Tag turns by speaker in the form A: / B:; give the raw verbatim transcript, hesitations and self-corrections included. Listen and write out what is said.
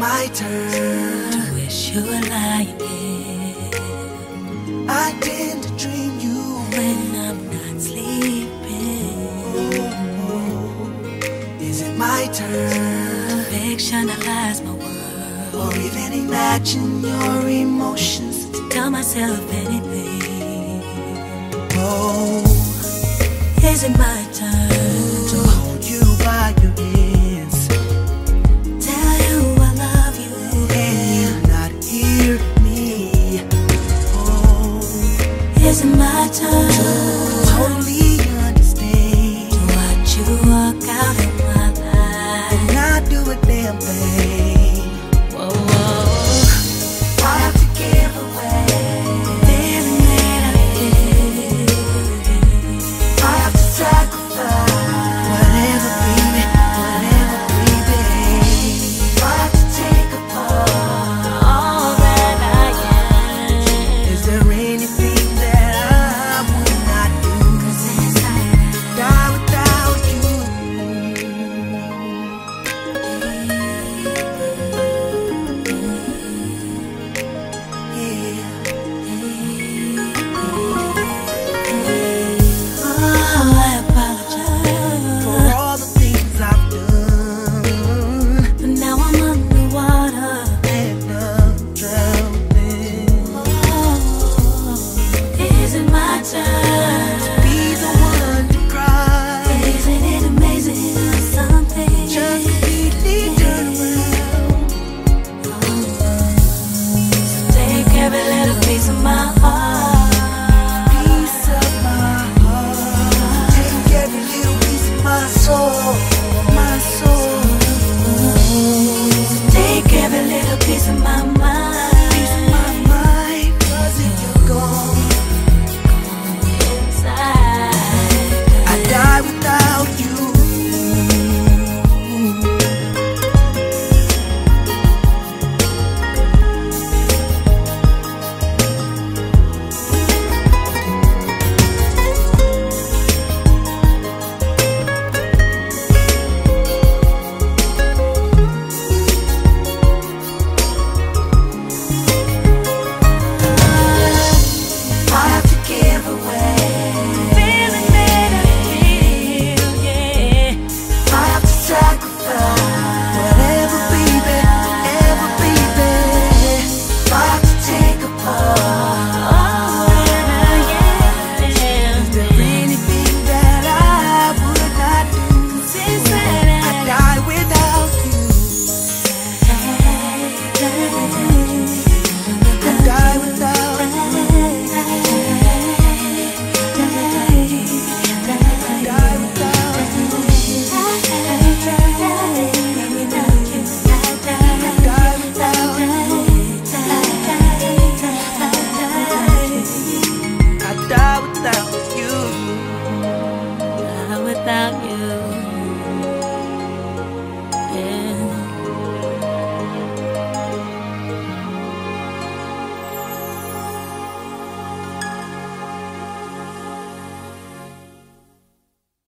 A: my turn
B: to wish you were lying here?
A: I tend to dream you
B: when I'm not sleeping.
A: Oh, oh. Is it my turn
B: to fictionalize my world,
A: or even imagine your emotions,
B: to tell myself anything?
A: Oh,
B: is it my turn
A: to hold you by your hands,
B: tell you I love you,
A: and you not hear me? Oh,
B: is it my turn
A: to totally understand,
B: to watch you walk out of my life
A: and not do a damn thing?
B: Whoa, whoa.
A: I have to give away
B: everything I did.
A: I have to sacrifice whatever, baby, whatever, baby. I have to take apart
B: all that I am.
A: Is there anything that I would not do?
B: 'Cause inside
A: Die without you. Yeah.
B: oh, I apologize
A: For all the things I've done,
B: but now I'm underwater.
A: and I'm drowning.
B: Oh, is it my turn
A: Be the one to cry,
B: Isn't it amazing how something
A: just completely turn around.
B: So take every little piece of my heart.